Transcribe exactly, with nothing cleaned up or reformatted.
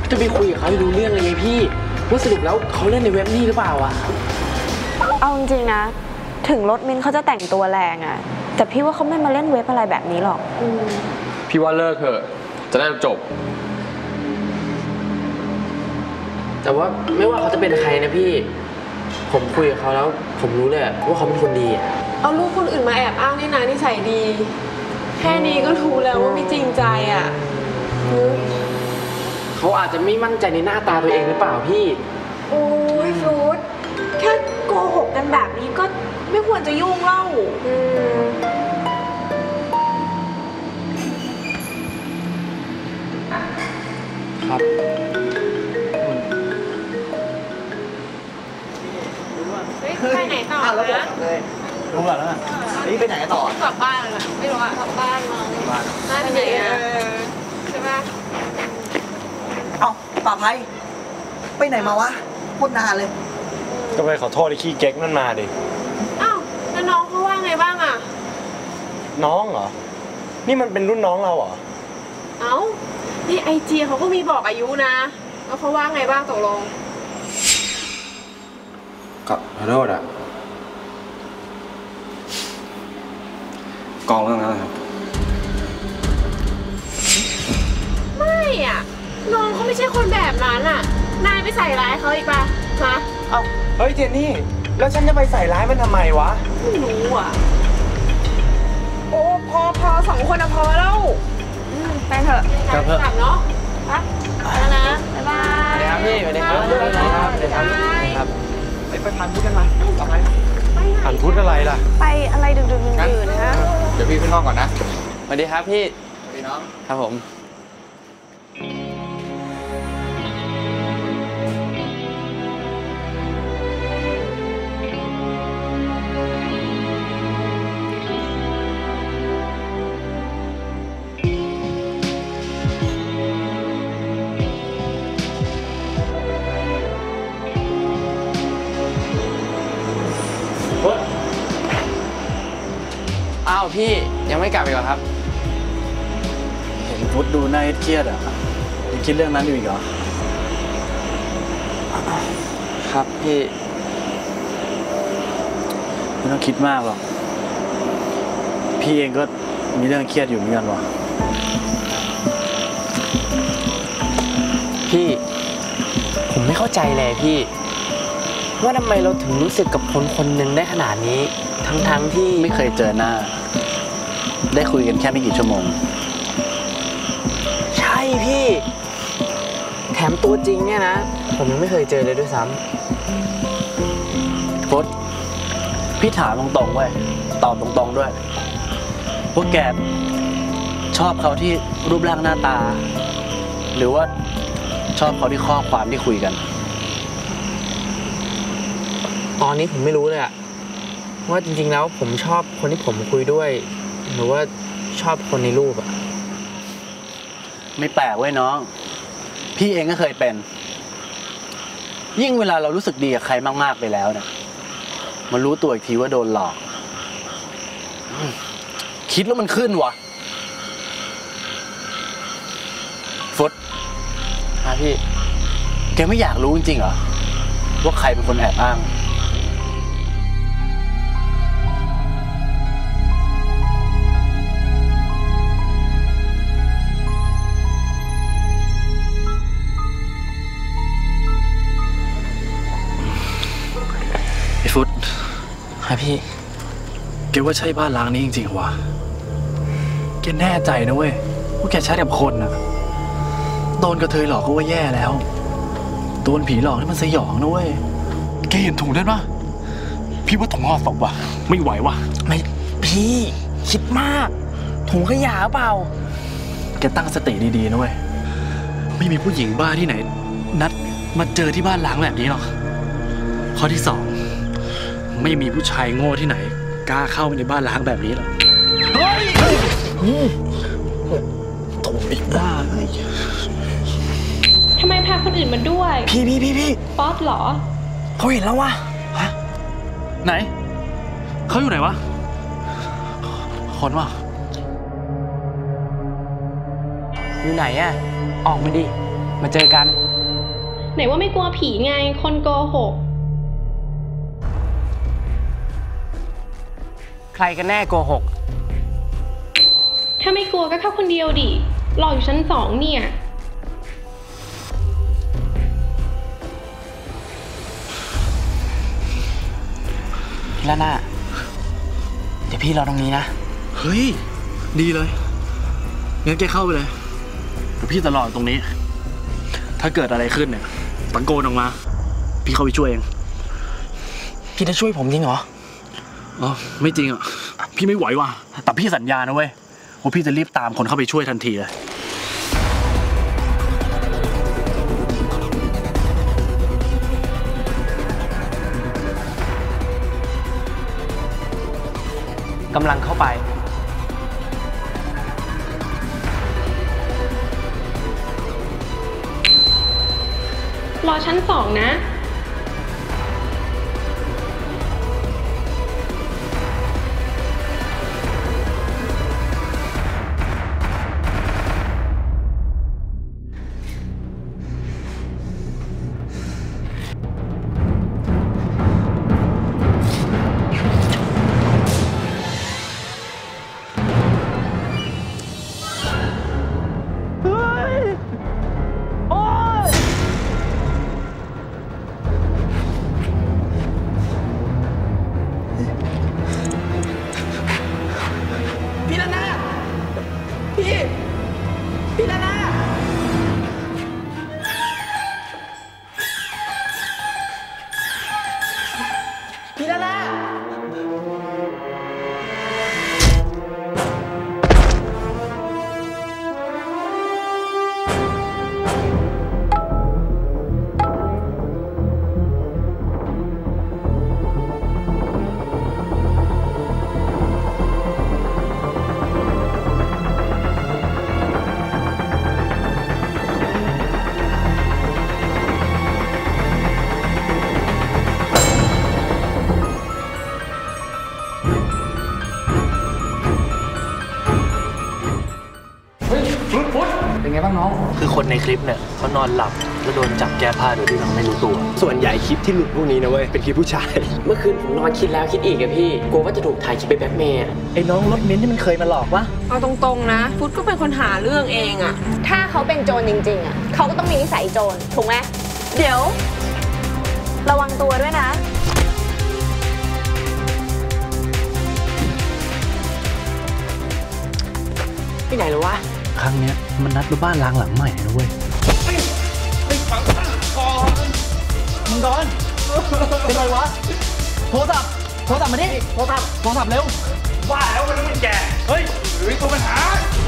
จะไปคุยกับเขาให้รู้เรื่องเลยไงพี่ว่าสรุปแล้วเขาเล่นในเว็บนี่หรือเปล่าอะเอาจริงๆนะถึงรถมินเขาจะแต่งตัวแรงอะแต่พี่ว่าเขาไม่มาเล่นเว็บอะไรแบบนี้หรอกพี่ว่าเลิกเถอะจะได้จบแต่ว่าไม่ว่าเขาจะเป็นใครนะพี่ผมคุยกับเขาแล้วผมรู้เลยว่าเขาเป็นคนดีเอารูปคนอื่นมาแอบอ้างนี่นะนิสัยดีแค่นี้ก็รู้แล้วว่าไม่จริงใจอ่ะเขาอาจจะไม่มั่นใจในหน้าตาตัวเองหรือเปล่าพี่โอ้ยฟรุตแค่โกหกกันแบบนี้ก็ไม่ควรจะยุ่งเล่าครับไปไหนต่อนะรู้ก่อนแล้วนี่ไปไหนต่อกลับบ้านเลยไม่รู้อะกลับบ้านมั้งบ้านไหนอะใช่ปะเอ้าป่าไพไปไหนมาวะพูดนานเลยก็ไปขอโทษไอ้ขี้เก๊กนั่นมาดิอ้าวแล้วน้องเขาว่าไงบ้างอะน้องเหรอนี่มันเป็นรุ่นน้องเราเหรอเอ้านี่ไอจีเขาก็มีบอกอายุนะแล้วเขาว่าไงบ้างตกลงขอโทษอะกองเรื่องนั้นครับไม่อะน้องเขาไม่ใช่คนแบบนั้นอะนายไปใส่ร้ายเขาอีกป่ะฮะเอ้าเฮ้ยเจนนี่แล้วฉันจะไปใส่ร้ายมันทำไมวะไม่รู้อะโอ้พอพอสองคนอะพอแล้วไปเถอะกลับเถอะกลับเนาะไปแล้วนะบ๊ายบายสวัสดีครับพี่สวัสดีครับสวัสดีครับสวัสดีครับไปไปผ่านพุทธกันมาต่อไปผ่านพุทธอะไรล่ะไปอะไรดึกๆดื่นๆนะเดี๋ยวพี่ขึ้นห้องก่อนนะสวัสดีครับพี่สวัสดีน้องครับผมอ้าวพี่ยังไม่กลับอีกเหรอครับเห็นพุทธดูน่าเครียดอ่ะยังคิดเรื่องนั้นอยู่อีกเหรอครับพี่ไม่ต้องคิดมากหรอกพี่เองก็มีเรื่องเครียดอยู่เหมือนกันวะพี่ผมไม่เข้าใจเลยพี่ว่าทำไมเราถึงรู้สึกกับคนคนหนึ่งได้ขนาดนี้ทั้งๆที่ไม่เคยเจอหน้าได้คุยกันแค่ไม่กี่ชั่วโมงใช่พี่แถมตัวจริงเนี่ยนะผมยังไม่เคยเจอเลยด้วยซ้ำพุทธพี่ถามตรงๆเว้ยตอบตรงๆด้วยพวกแกชอบเขาที่รูปร่างหน้าตาหรือว่าชอบเขาที่ข้อความที่คุยกันตอนนี้ผมไม่รู้เลยอะว่าจริงๆแล้วผมชอบคนที่ผมคุยด้วยหรือว่าชอบคนในรูปอะไม่แปลกเว้ยน้องพี่เองก็เคยเป็นยิ่งเวลาเรารู้สึกดีกับใครมากๆไปแล้วเนี่ยมันรู้ตัวอีกทีว่าโดนหลอกคิดแล้วมันขึ้นวะฟุตฮะพี่แกไม่อยากรู้จริงๆเหรอว่าใครเป็นคนแอบอ้างไอ้ฟุตฮะพี่แกว่าใช่บ้านล้างนี้จริงๆวะแกแน่ใจนะเว้ยว่าแกแชทกับคนน่ะโดนกระเทยหลอกก็ว่าแย่แล้วโดนผีหลอกนี่มันสยองนะเว้ยแกเห็นถุงนั่นปะพี่ว่าถุงห่อศพว่ะไม่ไหวว่ะไม่พี่คิดมากถุงขยะเปล่าแกตั้งสติดีๆนะเว้ยไม่มีผู้หญิงบ้าที่ไหนนัดมาเจอที่บ้านล้างแบบนี้หรอกข้อที่สองไม่มีผู้ชายโง่ที่ไหนกล้าเข้าไปในบ้านล้างแบบนี้หรอกเฮ้ยโถ่ไอ้บ้าเฮ้ยทำไมพาคนอื่นมาด้วยพี่พี่พี่พี่ป๊อปเหรอเขาเห็นแล้ววะฮะไหนเขาอยู่ไหนวะคนวะอยู่ไหนอะออกมาดิมาเจอกันไหนว่าไม่กลัวผีไง คนโกหกใครกันแน่โกหกถ้าไม่กลัวก็เข้าคนเดียวดิรออยู่ชั้นสองเนี่ยพี่ละน่าเดี๋ยวพี่รอตรงนี้นะเฮ้ย ดีเลย งั้นแกเข้าไปเลย เดี๋ยวพี่จะรอตรงนี้ ถ้าเกิดอะไรขึ้นเนี่ยตะโกนออกมา พี่เข้าไปช่วยเองพี่จะช่วยผมจริงเหรออ๋อ ไม่จริงอ่ะ พี่ไม่ไหวว่ะ แต่พี่สัญญานะเว้ยว่าพี่จะรีบตามคนเข้าไปช่วยทันทีเลยกำลังเข้าไปรอชั้นสองนะพี่ละน่าพี่ พี่ละน่าพี่ละน่าเป็นไงบ้างน้องคือคนในคลิปเนี่ยเขานอนหลับแล้วโดนจับแก้ผ้าโดยที่เราไม่รู้ตัวส่วนใหญ่คลิปที่หลุดพวกนี้นะเว้ย เป็นคลิปผู้ชายเมื่อคืนผมนอนคิดแล้วคิดอีกอะพี่ กลัวว่าจะถูกถ่ายคลิปไปแบล็กเมย์อะไอ้น้องรถเม้นที่มันเคยมาหลอกวะเอาตรงๆนะ ฟุตก็เป็นคนหาเรื่องเองอะถ้าเขาเป็นโจรจริงๆอ่ะเขาก็ต้องมีนิสัยโจรถูกไหมเดี๋ยว ระวังตัวด้วยนะที่ไหนหรอวะครั้งเนี้ยมันนัดมาบ้านล้างหลังใหม่นะเว้ยมึงดอนเป็นไรวะ โทรศัพท์ โทรศัพท์มาดิ โทรศัพท์ โทรศัพท์เร็วว่าแล้วมันต้องเป็นแก เฮ้ยหรือตัวปัญหา